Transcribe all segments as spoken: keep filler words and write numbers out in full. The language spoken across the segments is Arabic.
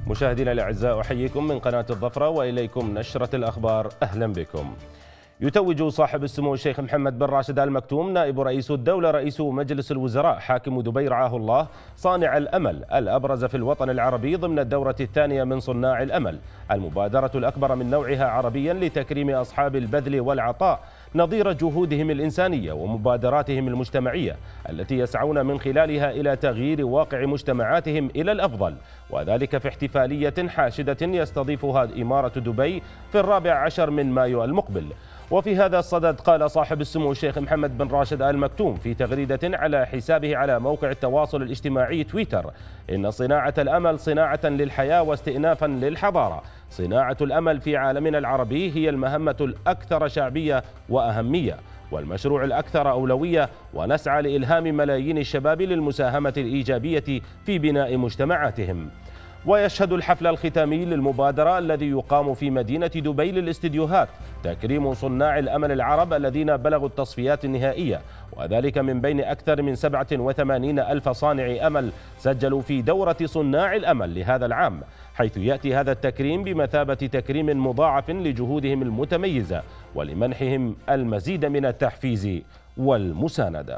مشاهدينا الأعزاء، أحييكم من قناة الظفرة وإليكم نشرة الأخبار. أهلا بكم. يتوج صاحب السمو الشيخ محمد بن راشد آل مكتوم نائب رئيس الدولة رئيس مجلس الوزراء حاكم دبي رعاه الله صانع الأمل الأبرز في الوطن العربي ضمن الدورة الثانية من صناع الأمل، المبادرة الأكبر من نوعها عربيا لتكريم أصحاب البذل والعطاء نظير جهودهم الإنسانية ومبادراتهم المجتمعية التي يسعون من خلالها إلى تغيير واقع مجتمعاتهم إلى الأفضل، وذلك في احتفالية حاشدة يستضيفها إمارة دبي في الرابع عشر من مايو المقبل. وفي هذا الصدد قال صاحب السمو الشيخ محمد بن راشد آل مكتوم في تغريدة على حسابه على موقع التواصل الاجتماعي تويتر: إن صناعة الأمل صناعة للحياة واستئنافا للحضارة. صناعة الأمل في عالمنا العربي هي المهمة الأكثر شعبية وأهمية والمشروع الأكثر أولوية، ونسعى لإلهام ملايين الشباب للمساهمة الإيجابية في بناء مجتمعاتهم. ويشهد الحفل الختامي للمبادرة الذي يقام في مدينة دبي للاستديوهات تكريم صناع الأمل العرب الذين بلغوا التصفيات النهائية، وذلك من بين أكثر من سبعة وثمانين ألف صانع أمل سجلوا في دورة صناع الأمل لهذا العام، حيث يأتي هذا التكريم بمثابة تكريم مضاعف لجهودهم المتميزة ولمنحهم المزيد من التحفيز والمساندة.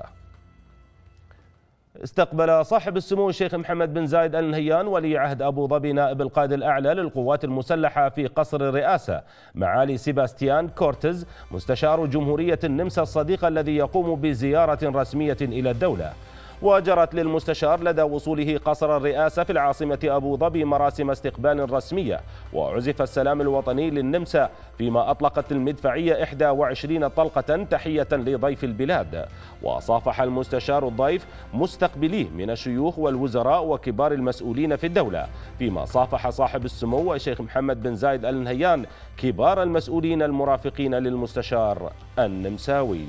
استقبل صاحب السمو الشيخ محمد بن زايد آل نهيان ولي عهد أبو ظبي نائب القائد الأعلى للقوات المسلحة في قصر الرئاسة معالي سيباستيان كورتز مستشار جمهورية النمسا الصديقة الذي يقوم بزيارة رسمية إلى الدولة. وجرت للمستشار لدى وصوله قصر الرئاسة في العاصمة أبو ظبي مراسم استقبال رسمية، وعزف السلام الوطني للنمسا، فيما أطلقت المدفعية إحدى وعشرين طلقة تحية لضيف البلاد. وصافح المستشار الضيف مستقبليه من الشيوخ والوزراء وكبار المسؤولين في الدولة، فيما صافح صاحب السمو الشيخ محمد بن زايد آل نهيان كبار المسؤولين المرافقين للمستشار النمساوي.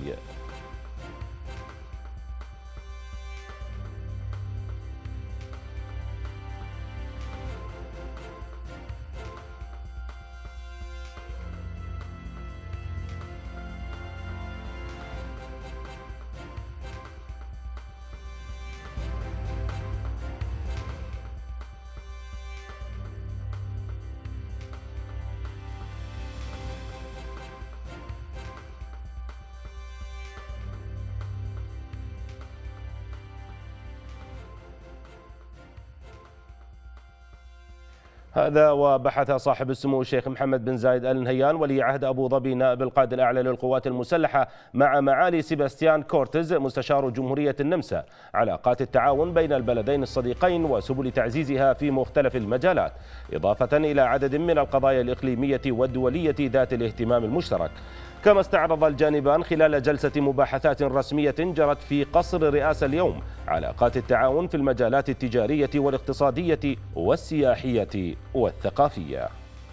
هذا وبحث صاحب السمو الشيخ محمد بن زايد آل نهيان ولي عهد أبو ظبي نائب القائد الأعلى للقوات المسلحة مع معالي سيباستيان كورتز مستشار جمهورية النمسا علاقات التعاون بين البلدين الصديقين وسبل تعزيزها في مختلف المجالات، إضافة إلى عدد من القضايا الإقليمية والدولية ذات الاهتمام المشترك. كما استعرض الجانبان خلال جلسة مباحثات رسمية جرت في قصر الرئاسة اليوم علاقات التعاون في المجالات التجارية والاقتصادية والسياحية والثقافية.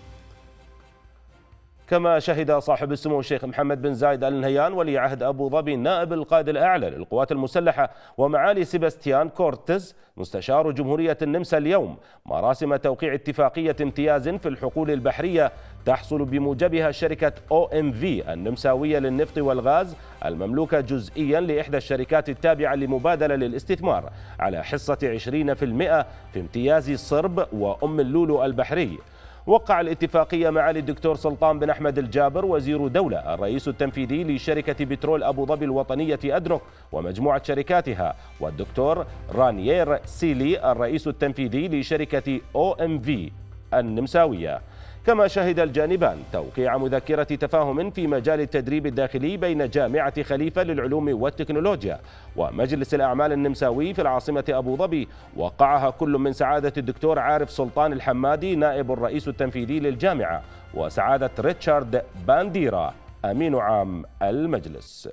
كما شهد صاحب السمو الشيخ محمد بن زايد آل نهيان ولي عهد أبو ظبي نائب القائد الأعلى للقوات المسلحة ومعالي سيباستيان كورتز مستشار جمهورية النمسا اليوم مراسم توقيع اتفاقية امتياز في الحقول البحرية تحصل بموجبها شركة أو إم في النمساوية للنفط والغاز المملوكة جزئيا لإحدى الشركات التابعة لمبادلة للاستثمار على حصة عشرين بالمئة في امتياز صرب وأم اللولو البحري. وقع الاتفاقية معالي الدكتور سلطان بن أحمد الجابر وزير دولة الرئيس التنفيذي لشركة بترول أبو ظبي الوطنية أدنوك ومجموعة شركاتها، والدكتور رانيير سيلي الرئيس التنفيذي لشركة أو إم في النمساوية. كما شهد الجانبان توقيع مذكرة تفاهم في مجال التدريب الداخلي بين جامعة خليفة للعلوم والتكنولوجيا ومجلس الأعمال النمساوي في العاصمة أبو ظبي، وقعها كل من سعادة الدكتور عارف سلطان الحمادي نائب الرئيس التنفيذي للجامعة وسعادة ريتشارد بانديرا أمين عام المجلس.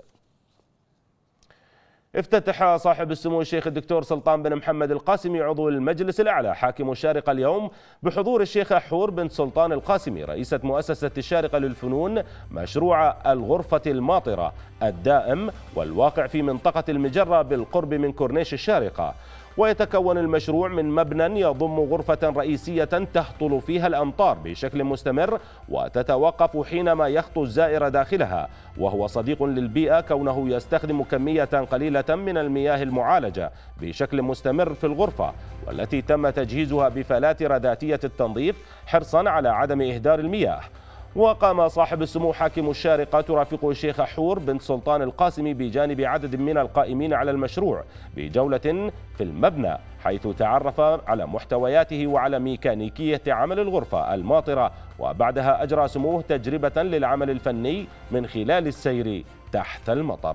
افتتح صاحب السمو الشيخ الدكتور سلطان بن محمد القاسمي عضو المجلس الأعلى حاكم الشارقة اليوم بحضور الشيخة حور بنت سلطان القاسمي رئيسة مؤسسة الشارقة للفنون مشروع الغرفة الماطرة الدائم والواقع في منطقة المجرة بالقرب من كورنيش الشارقة. ويتكون المشروع من مبنى يضم غرفة رئيسية تهطل فيها الأمطار بشكل مستمر وتتوقف حينما يخطو الزائر داخلها، وهو صديق للبيئة كونه يستخدم كمية قليلة من المياه المعالجة بشكل مستمر في الغرفة، والتي تم تجهيزها بفلاتر ذاتية التنظيف حرصا على عدم إهدار المياه. وقام صاحب السمو حاكم الشارقة ترافقه الشيخ حور بن سلطان القاسمي بجانب عدد من القائمين على المشروع بجولة في المبنى، حيث تعرف على محتوياته وعلى ميكانيكية عمل الغرفة الماطرة، وبعدها أجرى سموه تجربة للعمل الفني من خلال السير تحت المطر.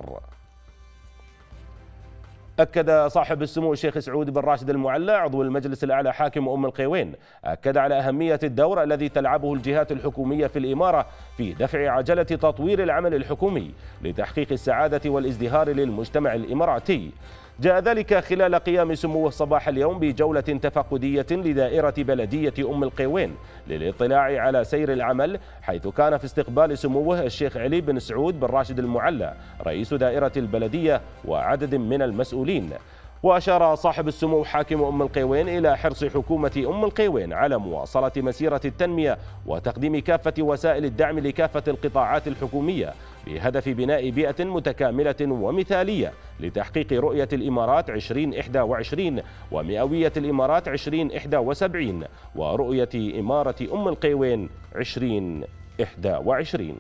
أكد صاحب السمو الشيخ سعود بن راشد المعلى عضو المجلس الأعلى حاكم أم القيوين أكد على أهمية الدور الذي تلعبه الجهات الحكومية في الإمارة في دفع عجلة تطوير العمل الحكومي لتحقيق السعادة والازدهار للمجتمع الإماراتي. جاء ذلك خلال قيام سموه صباح اليوم بجولة تفقدية لدائرة بلدية أم القيوين للاطلاع على سير العمل، حيث كان في استقبال سموه الشيخ علي بن سعود بن راشد المعلى رئيس دائرة البلدية وعدد من المسؤولين. وأشار صاحب السمو حاكم أم القيوين إلى حرص حكومة أم القيوين على مواصلة مسيرة التنمية وتقديم كافة وسائل الدعم لكافة القطاعات الحكومية بهدف بناء بيئة متكاملة ومثالية لتحقيق رؤية الإمارات عشرين إحدى وعشرين ومئوية الإمارات عشرين إحدى وسبعين ورؤية إمارة أم القيوين عشرين إحدى وعشرين.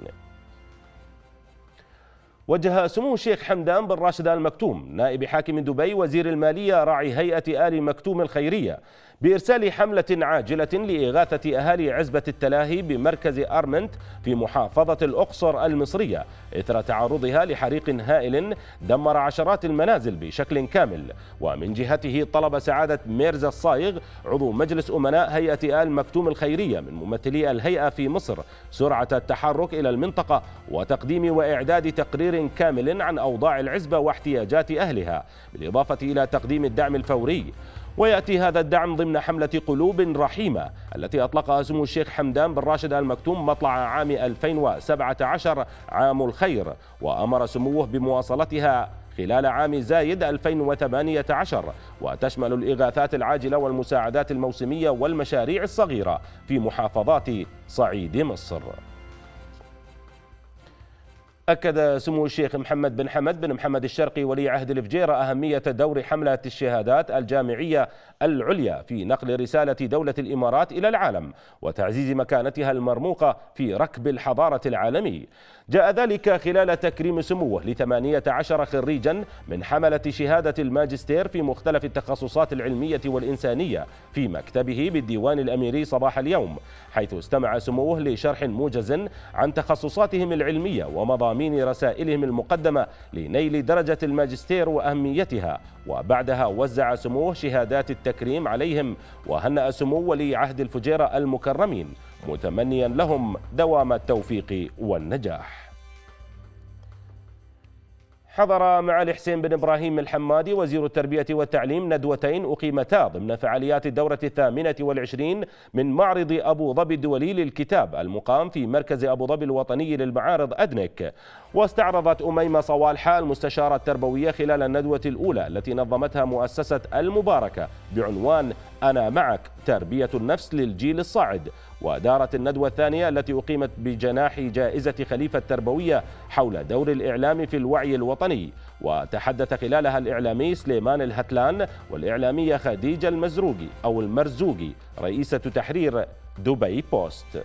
وجه سمو الشيخ حمدان بن راشد آل مكتوم نائب حاكم دبي وزير المالية راعي هيئة آل مكتوم الخيرية بإرسال حملة عاجلة لإغاثة أهالي عزبة التلاهي بمركز أرمنت في محافظة الأقصر المصرية إثر تعرضها لحريق هائل دمر عشرات المنازل بشكل كامل. ومن جهته طلب سعادة ميرزا الصايغ عضو مجلس أمناء هيئة آل مكتوم الخيرية من ممثلي الهيئة في مصر سرعة التحرك إلى المنطقة وتقديم وإعداد تقرير كامل عن أوضاع العزبة واحتياجات أهلها، بالإضافة إلى تقديم الدعم الفوري. ويأتي هذا الدعم ضمن حملة قلوب رحيمة التي أطلقها سمو الشيخ حمدان بن راشد آل مكتوم مطلع عام ألفين وسبعة عشر عام الخير، وأمر سموه بمواصلتها خلال عام زايد ألفين وثمانية عشر، وتشمل الإغاثات العاجلة والمساعدات الموسمية والمشاريع الصغيرة في محافظات صعيد مصر. أكد سمو الشيخ محمد بن حمد بن محمد الشرقي ولي عهد الفجيرة أهمية دور حملة الشهادات الجامعية العليا في نقل رسالة دولة الإمارات إلى العالم وتعزيز مكانتها المرموقة في ركب الحضارة العالمي. جاء ذلك خلال تكريم سموه لثمانية عشر خريجا من حملة شهادة الماجستير في مختلف التخصصات العلمية والإنسانية في مكتبه بالديوان الأميري صباح اليوم، حيث استمع سموه لشرح موجز عن تخصصاتهم العلمية ومضامين رسائلهم المقدمة لنيل درجة الماجستير وأهميتها. وبعدها وزع سموه شهادات التكريم عليهم، وهنأ سمو ولي عهد الفجيرة المكرمين متمنيا لهم دوام التوفيق والنجاح. حضر معالي حسين بن إبراهيم الحمادي وزير التربية والتعليم ندوتين أقيمتا ضمن فعاليات الدورة الثامنة والعشرين من معرض أبو ظبي الدولي للكتاب المقام في مركز أبو ظبي الوطني للمعارض أدنك. واستعرضت أميمة صوالحة المستشارة التربوية خلال الندوة الأولى التي نظمتها مؤسسة المباركة بعنوان أنا معك تربية النفس للجيل الصاعد. ودارت الندوة الثانية التي أقيمت بجناح جائزة خليفة التربوية حول دور الإعلام في الوعي الوطني، وتحدث خلالها الإعلامي سليمان الهتلان والإعلامية خديجة المزروقي أو المرزوقي رئيسة تحرير دبي بوست.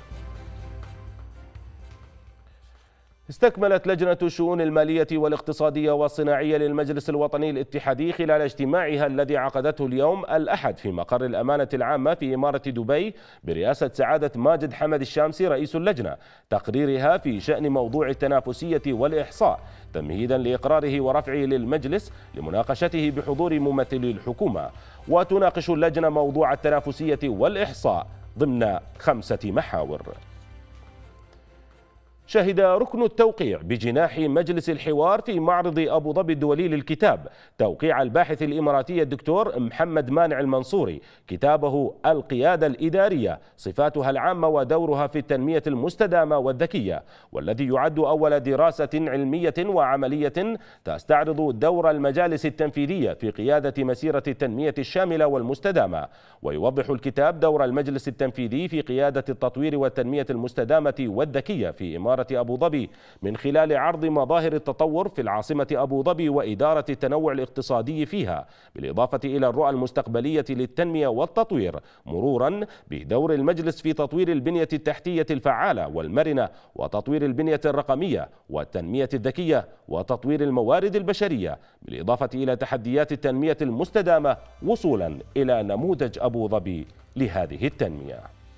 استكملت لجنة الشؤون المالية والاقتصادية والصناعية للمجلس الوطني الاتحادي خلال اجتماعها الذي عقدته اليوم الأحد في مقر الأمانة العامة في إمارة دبي برئاسة سعادة ماجد حمد الشامسي رئيس اللجنة تقريرها في شأن موضوع التنافسية والإحصاء، تمهيدا لإقراره ورفعه للمجلس لمناقشته بحضور ممثلي الحكومة. وتناقش اللجنة موضوع التنافسية والإحصاء ضمن خمسة محاور. شهد ركن التوقيع بجناح مجلس الحوار في معرض أبو ظبي الدولي للكتاب توقيع الباحث الإماراتي الدكتور محمد مانع المنصوري كتابه القيادة الإدارية، صفاتها العامة ودورها في التنمية المستدامة والذكية، والذي يعد أول دراسة علمية وعملية تستعرض دور المجالس التنفيذية في قيادة مسيرة التنمية الشاملة والمستدامة. ويوضح الكتاب دور المجلس التنفيذي في قيادة التطوير والتنمية المستدامة والذكية في إمارة أبو ظبي من خلال عرض مظاهر التطور في العاصمة أبو ظبي وإدارة التنوع الاقتصادي فيها، بالإضافة إلى الرؤى المستقبلية للتنمية والتطوير، مرورا بدور المجلس في تطوير البنية التحتية الفعالة والمرنة وتطوير البنية الرقمية والتنمية الذكية وتطوير الموارد البشرية، بالإضافة إلى تحديات التنمية المستدامة وصولا إلى نموذج أبو ظبي لهذه التنمية.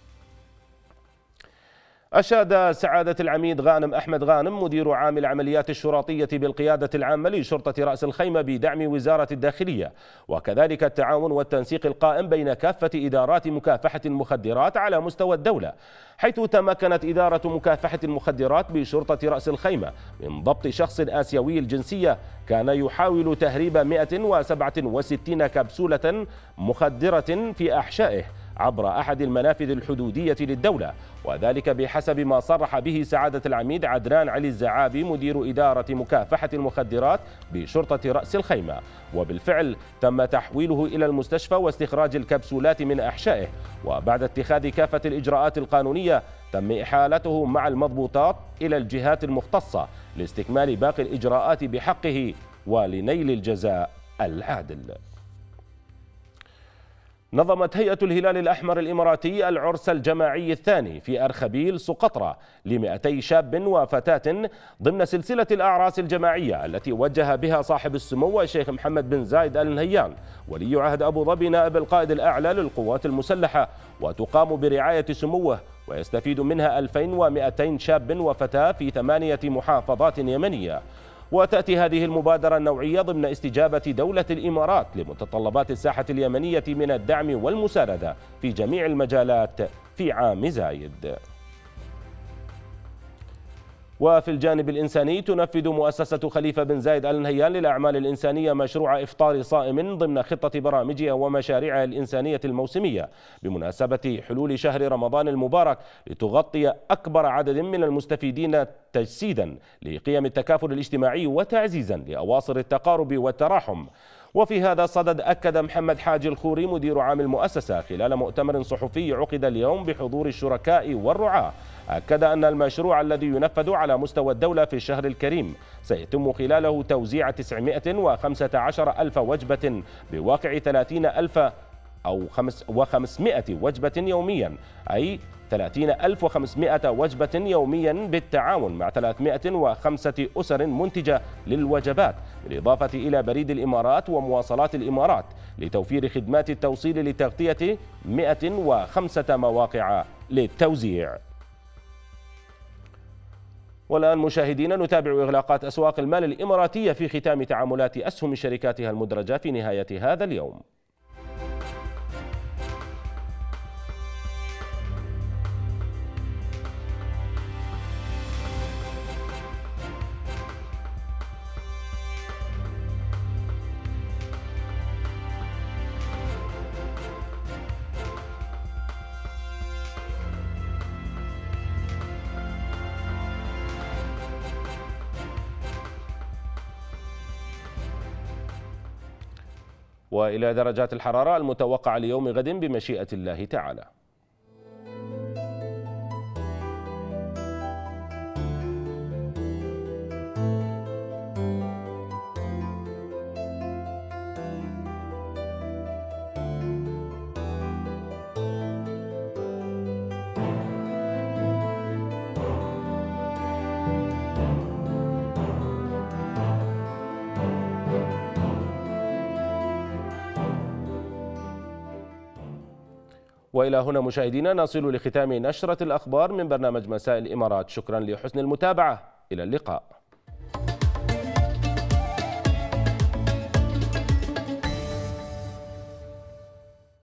أشاد سعادة العميد غانم أحمد غانم مدير عام العمليات الشرطية بالقيادة العامة لشرطة رأس الخيمة بدعم وزارة الداخلية، وكذلك التعاون والتنسيق القائم بين كافة إدارات مكافحة المخدرات على مستوى الدولة، حيث تمكنت إدارة مكافحة المخدرات بشرطة رأس الخيمة من ضبط شخص آسيوي الجنسية كان يحاول تهريب مئة وسبعة وستين كبسولة مخدرة في أحشائه عبر أحد المنافذ الحدودية للدولة، وذلك بحسب ما صرح به سعادة العميد عدنان علي الزعابي مدير إدارة مكافحة المخدرات بشرطة رأس الخيمة. وبالفعل تم تحويله إلى المستشفى واستخراج الكبسولات من أحشائه، وبعد اتخاذ كافة الإجراءات القانونية تم إحالته مع المضبوطات إلى الجهات المختصة لاستكمال باقي الإجراءات بحقه ولنيل الجزاء العادل. نظمت هيئة الهلال الأحمر الإماراتي العرس الجماعي الثاني في أرخبيل سقطرى لمئتي شاب وفتاة ضمن سلسلة الأعراس الجماعية التي وجه بها صاحب السمو الشيخ محمد بن زايد آل نهيان ولي عهد أبو ظبي نائب القائد الأعلى للقوات المسلحة، وتقام برعاية سموه، ويستفيد منها ألفين ومئتين شاب وفتاة في ثمانية محافظات يمنية. وتأتي هذه المبادرة النوعية ضمن استجابة دولة الإمارات لمتطلبات الساحة اليمنية من الدعم والمساندة في جميع المجالات في عام زايد. وفي الجانب الإنساني تنفذ مؤسسة خليفة بن زايد آل نهيان للأعمال الإنسانية مشروع إفطار صائم ضمن خطة برامجها ومشاريعها الإنسانية الموسمية بمناسبة حلول شهر رمضان المبارك، لتغطي أكبر عدد من المستفيدين تجسيدا لقيم التكافل الاجتماعي وتعزيزا لأواصر التقارب والتراحم. وفي هذا الصدد أكد محمد حاج الخوري مدير عام المؤسسة خلال مؤتمر صحفي عقد اليوم بحضور الشركاء والرعاة، أكد أن المشروع الذي ينفذ على مستوى الدولة في الشهر الكريم سيتم خلاله توزيع تسعمئة وخمسة عشر ألف وجبة بواقع ثلاثين ألف أو وخمسمئة وجبة يوميا، أي ثلاثين ألف وخمسمئة وجبة يوميا بالتعاون مع ثلاثمئة وخمسة أسر منتجة للوجبات، بالإضافة إلى بريد الإمارات ومواصلات الإمارات لتوفير خدمات التوصيل لتغطية مئة وخمسة مواقع للتوزيع. والآن مشاهدينا نتابع إغلاقات أسواق المال الإماراتية في ختام تعاملات أسهم شركاتها المدرجة في نهاية هذا اليوم. وإلى درجات الحرارة المتوقعة ليوم غد بمشيئة الله تعالى. وإلى هنا مشاهدينا نصل لختام نشرة الأخبار من برنامج مساء الإمارات. شكرا لحسن المتابعة، إلى اللقاء.